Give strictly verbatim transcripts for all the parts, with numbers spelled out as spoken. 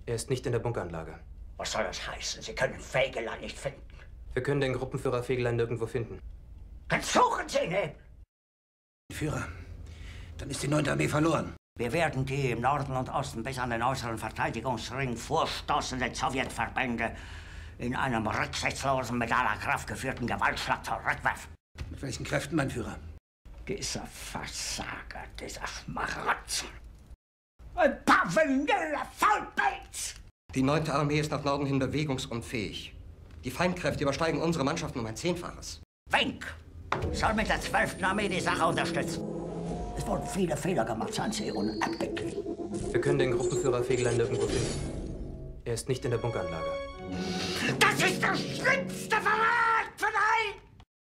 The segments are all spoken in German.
Er ist nicht in der Bunkeranlage. Was soll das heißen? Sie können Fegelein nicht finden. Wir können den Gruppenführer Fegelein nirgendwo finden. Dann suchen Sie ihn eben! Führer, dann ist die neunte Armee verloren. Wir werden die im Norden und Osten bis an den äußeren Verteidigungsring vorstoßenden Sowjetverbände in einem rücksichtslosen, mit aller Kraft geführten Gewaltschlag zurückwerfen. Mit welchen Kräften, mein Führer? Dieser Versager, dieser Schmarotzer. Ein paar vanille Faulpelz! Die neunte Armee ist nach Norden hin bewegungsunfähig. Die Feindkräfte übersteigen unsere Mannschaften um ein Zehnfaches. Wink soll mit der zwölften Armee die Sache unterstützen. Es wurden viele Fehler gemacht, seien Sie unerbittlich. Wir können den Gruppenführer Fegelein nirgendwo finden. Er ist nicht in der Bunkeranlage. Das ist der schlimmste Verrat von allen!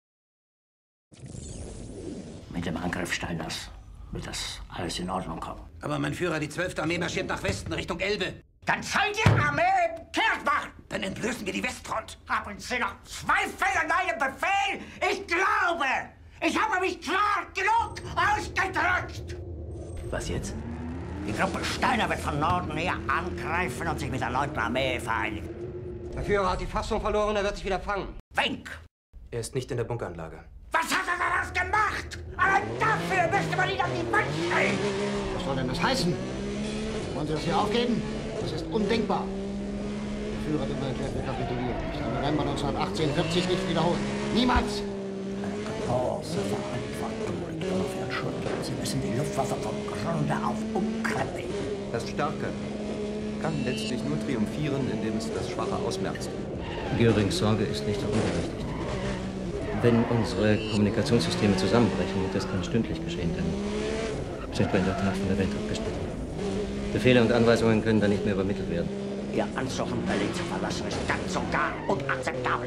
Mit dem Angriff Steiners wird das alles in Ordnung kommen. Aber mein Führer, die zwölfte Armee marschiert nach Westen, Richtung Elbe. Dann soll die Armee kehrt machen! Dann entblößen wir die Westfront. Haben Sie noch Zweifel an meinem Befehl? Ich glaube, ich habe mich klar genug ausgedrückt! Was jetzt? Die Gruppe Steiner wird von Norden her angreifen und sich mit der neunten Armee vereinigen. Der Führer hat die Fassung verloren, er wird sich wieder fangen. Wink! Er ist nicht in der Bunkeranlage. Was hat er daraus gemacht? Allein dafür müsste man ihn an die Wand stellen! Was soll denn das heißen? Wollen Sie das hier aufgeben? Das ist undenkbar. Der Führer hat immer erklärt, wir kapitulieren. Ich habe November neunzehnhundertachtundvierzig nicht wiederholt. Niemals! Eine große Verantwortung liegt auf Ihren Schultern. Sie müssen die Luftwaffe vom Grunde auf umkrempeln. Das Starke kann letztlich nur triumphieren, indem es das Schwache ausmerzt. Görings Sorge ist nicht unberechtigt. Wenn unsere Kommunikationssysteme zusammenbrechen, und das kann stündlich geschehen, dann sind wir in der Tat von der Welt abgeschnitten. Befehle und Anweisungen können dann nicht mehr übermittelt werden. Ihr Ansuchen, Berlin zu verlassen, ist ganz und gar unakzeptabel.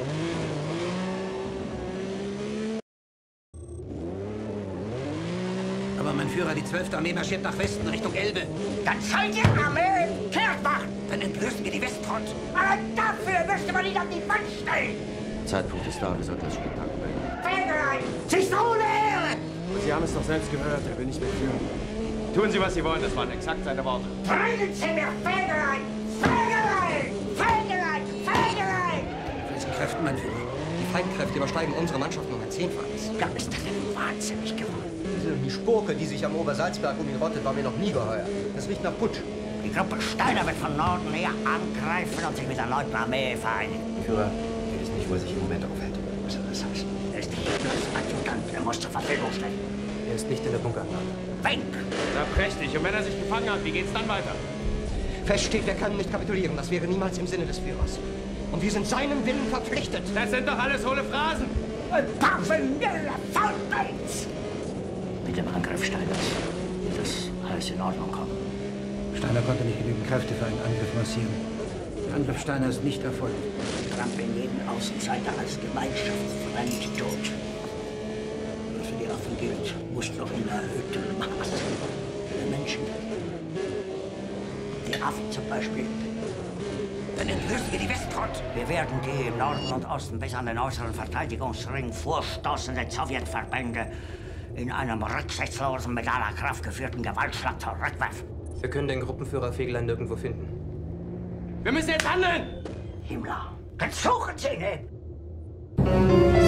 Aber mein Führer, die zwölfte Armee marschiert nach Westen, Richtung Elbe. Dann soll die Armee kehrt machen! Dann entblößen wir die Westfront. Allein dafür müsste man ihn an die Wand stellen! Der Zeitpunkt ist da, wir sollten das Spektakel beenden. Fegelein! Sie ist ohne Ehre! Sie haben es doch selbst gehört, er will nicht mehr führen. Tun Sie, was Sie wollen, das waren exakt seine Worte. Bringen Sie mir Fegelein! Fegelein! Fegelein! Fegelein! Mit welchen Kräften, mein Führer? Die Feindkräfte übersteigen unsere Mannschaften um ein Zehnfaches. Ja, ist das denn wahnsinnig geworden? Die Spurke, die sich am Obersalzberg um ihn rottet, war mir noch nie geheuer. Das riecht nach Putsch. Die Gruppe Steiner wird von Norden her angreifen und sich mit der neunten Armee vereinigen. Führer, geht es nicht, wo er sich im Moment aufhält. Was soll das heißen? Er ist nicht Hitlers Adjutant, er muss zur Verfügung stehen. Er ist nicht in der Bunkeranlage. Wink! Na prächtig. Und wenn er sich gefangen hat, wie geht's dann weiter? Fest steht, wir können nicht kapitulieren. Das wäre niemals im Sinne des Führers. Und wir sind seinem Willen verpflichtet. Das sind doch alles hohle Phrasen. Ein paar vanille Faulpelz! Mit dem Angriff Steiners wird das alles in Ordnung kommen. Steiner konnte nicht genügend Kräfte für einen Angriff massieren. Der Angriff Steiner ist nicht erfolgt. Trampeln jeden Außenseiter als gemeinschaftsfremd tot. Was für die Affen gilt, muss noch in erhöhtem Maß für Menschen. Die Affen zum Beispiel. Dann entblößen wir die Westfront. Wir werden die im Norden und Osten bis an den äußeren Verteidigungsring vorstoßenden Sowjetverbände in einem rücksichtslosen, mit aller Kraft geführten Gewaltschlag zurückwerfen. Wir können den Gruppenführer Fegelein nirgendwo finden. Wir müssen jetzt handeln! Himmler, dann suchen Sie ihn!